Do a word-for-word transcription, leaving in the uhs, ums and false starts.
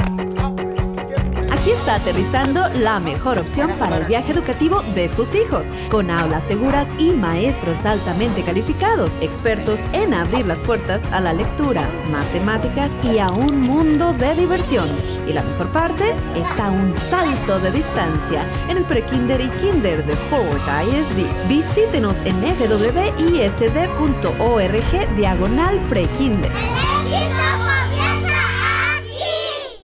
Aquí está aterrizando la mejor opción para el viaje educativo de sus hijos, con aulas seguras y maestros altamente calificados, expertos en abrir las puertas a la lectura, matemáticas y a un mundo de diversión. Y la mejor parte está a un salto de distancia en el prekinder y kinder de Ford I S D. Visítenos en f w i s d punto org diagonal prekinder.